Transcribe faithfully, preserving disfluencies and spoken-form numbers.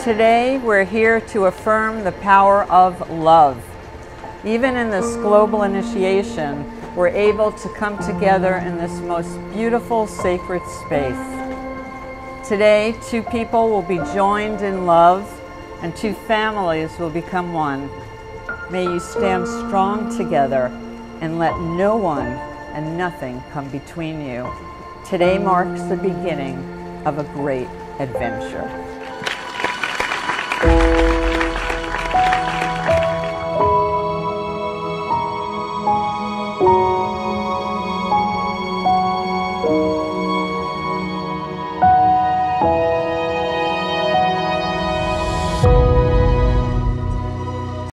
Today, we're here to affirm the power of love. Even in this global initiation, we're able to come together in this most beautiful, sacred space. Today, two people will be joined in love, and two families will become one. May you stand strong together and let no one and nothing come between you. Today marks the beginning of a great adventure.